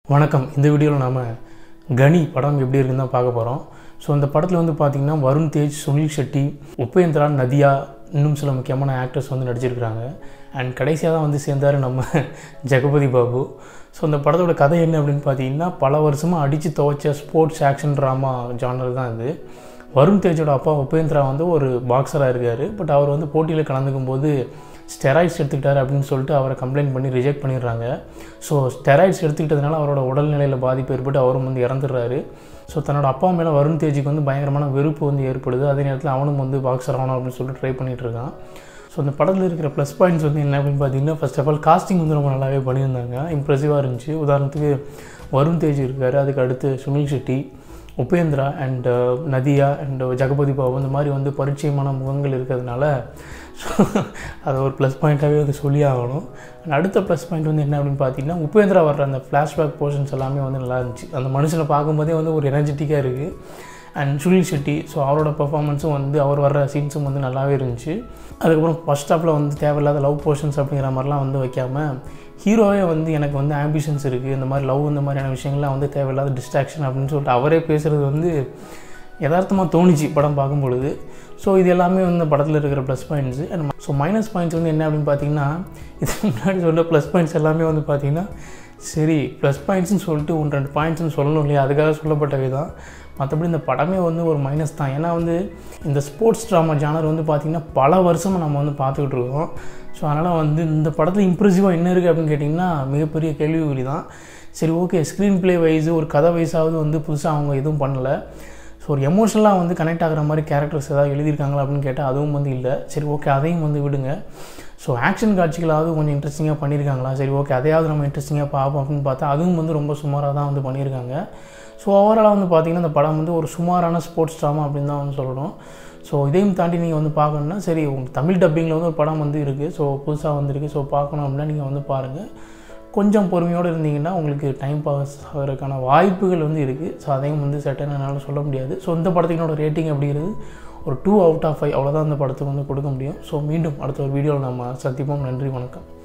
வணக்கம். இந்த வீடியோவில் நாம் கனி படம் எப்படி இருக்குன்னு தான் பார்க்க போகிறோம். ஸோ இந்த படத்தில் வந்து பார்த்திங்கன்னா வருண் தேஜ், சுனில் ஷெட்டி, உபேந்திரா, நதியா, இன்னும் சில முக்கியமான ஆக்டர்ஸ் வந்து நடிச்சிருக்கிறாங்க. அண்ட் கடைசியாக தான் வந்து சேர்ந்தார் நம்ம ஜெகபதி பாபு. ஸோ இந்த படத்தோட கதை என்ன அப்படின்னு பார்த்தீங்கன்னா, பல வருஷமாக அடித்து துவைச்ச ஸ்போர்ட்ஸ் ஆக்ஷன் ட்ராமா ஜானர் தான் இது. வருண் தேஜோட அப்பா உபேந்திரா வந்து ஒரு பாக்ஸராக இருக்கார். பட் அவர் வந்து போட்டியில் கலந்துக்கும் போது ஸ்டெராய்ட்ஸ் எடுத்துக்கிட்டார் அப்படின்னு சொல்லிட்டு அவரை கம்ப்ளைண்ட் பண்ணி ரிஜெக்ட் பண்ணிடுறாங்க. ஸோ ஸ்டெராய்ட்ஸ் எடுத்துக்கிட்டதுனால அவரோட உடல்நிலையில் பாதிப்பு ஏற்பட்டு அவரும் வந்து இறந்துடுறாரு. ஸோ தன்னோட அப்பா மேலே வருண் தேஜுக்கு வந்து பயங்கரமான வெறுப்பு வந்து ஏற்படுது. அதே நேரத்தில் அவனும் வந்து பாக்ஸர் ஆகணும் அப்படின்னு சொல்லிட்டு ட்ரை பண்ணிகிட்டு இருக்கான். ஸோ இந்த படத்தில் இருக்கிற ப்ளஸ் பாயிண்ட்ஸ் வந்து என்ன அப்படின்னு பார்த்தீங்கன்னா, ஃபர்ஸ்ட் ஆஃப் ஆல் காஸ்டிங் வந்து ரொம்ப நல்லாவே பண்ணியிருந்தாங்க. இம்ப்ரெசிவாக இருந்துச்சு. உதாரணத்துக்கு வருண் தேஜ் இருக்கார், அதுக்கு அடுத்து சுனில் ஷெட்டி, உபேந்திரா அண்ட் நதியா அண்ட் ஜகபதி பாபு இந்த மாதிரி வந்து பரிச்சயமான முகங்கள் இருக்கிறதுனால ஸோ அதை ஒரு ப்ளஸ் பாயிண்ட்டாகவே வந்து சொல்லி ஆகணும். அண்ட் அடுத்த ப்ளஸ் பாயிண்ட் வந்து என்ன அப்படின்னு பார்த்தீங்கன்னா, உபேந்திரா வர்ற அந்த ஃப்ளாஷ்பேக் போர்ஷன்ஸ் எல்லாமே வந்து நல்லா இருந்துச்சு. அந்த மனுஷனை பார்க்கும்போதே வந்து ஒரு எனர்ஜெட்டிக்காக இருக்குது. அண்ட் சுனில் ஷெட்டி, ஸோ அவரோட பர்ஃபார்மன்ஸும் வந்து அவர் வர்ற சீன்ஸும் வந்து நல்லாவே இருந்துச்சு. அதுக்கப்புறம் ஃபஸ்ட் ஹாஃபில் வந்து தேவையில்லாத லவ் போர்ஷன்ஸ் அப்படிங்கிற மாதிரிலாம் வந்து வைக்காமல், ஹீரோவே வந்து எனக்கு வந்து ஆம்பிஷன்ஸ் இருக்குது, இந்த மாதிரி லவ் இந்த மாதிரியான விஷயங்கள்லாம் வந்து தேவையில்லாத டிஸ்ட்ராக்ஷன் அப்படின்னு சொல்லிட்டு அவரே பேசுகிறது வந்து யதார்த்தமாக தோணிச்சு படம் பார்க்கும் பொழுது. ஸோ இது எல்லாமே வந்து படத்தில் இருக்கிற plus points. And so minus points வந்து என்ன அப்படின்னு பார்த்தீங்கன்னா, இதுக்கு முன்னாடி சொல்ல ப்ளஸ் பாயிண்ட்ஸ் எல்லாமே வந்து பார்த்திங்கன்னா, சரி ப்ளஸ் பாயிண்ட்ஸ்னு சொல்லிட்டு 1-2 பாயிண்ட்ஸ்னு சொல்லணும் இல்லையா, அதுக்காக சொல்லப்பட்டவை தான். மற்றபடி இந்த படமே வந்து ஒரு மைனஸ் தான். ஏன்னா வந்து இந்த ஸ்போர்ட்ஸ் ட்ராமா ஜானர் வந்து பார்த்திங்கன்னா பல வருஷமாக நம்ம வந்து பார்த்துக்கிட்டு இருக்கோம். ஸோ அதனால் வந்து இந்த படத்தில் இம்ப்ரெசிவாக என்ன இருக்குது அப்படின்னு கேட்டிங்கன்னா, மிகப்பெரிய கேள்விக்குறி தான். சரி, ஓகே, ஸ்க்ரீன் ப்ளே வைஸு ஒரு கதை வைஸாவது வந்து புதுசாக அவங்க எதுவும் பண்ணலை. ஸோ ஒரு எமோஷனலாக வந்து கனெக்ட் ஆகிற மாதிரி கேரக்டர்ஸ் ஏதாவது எழுதியிருக்காங்களா அப்படின்னு கேட்டால் அதுவும் வந்து இல்லை. சரி, ஓகே, அதையும் வந்து விடுங்க. ஸோ ஆக்ஷன் காட்சிகளாவது கொஞ்சம் இன்ட்ரெஸ்டிங்காக பண்ணியிருக்காங்களா, சரி ஓகே, அதையாவது நம்ம இன்ட்ரெஸ்டிங்காக பார்ப்போம் அப்படின்னு பார்த்தா அதுவும் வந்து ரொம்ப சுமாராக தான் வந்து பண்ணியிருக்காங்க. ஸோ ஓவராலாக வந்து பார்த்திங்கன்னா இந்த படம் வந்து ஒரு சுமாரான ஸ்போர்ட்ஸ் ட்ராமா அப்படின்னு தான் வந்து சொல்லணும். ஸோ இதையும் தாண்டி நீங்கள் வந்து பார்க்கணுன்னா, சரி உங்களுக்கு தமிழ் டப்பிங்கில் வந்து ஒரு படம் வந்து இருக்குது, ஸோ புதுசாக வந்துருக்கு, ஸோ பார்க்கணும் அப்படின்னா நீங்கள் வந்து பாருங்கள். கொஞ்சம் பொறுமையோடு இருந்தீங்கன்னா உங்களுக்கு டைம் பாஸ் ஆகிறதுக்கான வாய்ப்புகள் வந்து இருக்குது. ஸோ அதையும் வந்து செட்டாக என்னால் சொல்ல முடியாது. ஸோ இந்த படத்துக்கினோட ரேட்டிங் அப்படிங்கிறது ஒரு 2 out of 5 அவ்வளோதான் இந்த படத்துக்கு வந்து கொடுக்க முடியும். ஸோ மீண்டும் அடுத்த ஒரு வீடியோவில் நம்ம சந்திப்போம். நன்றி, வணக்கம்.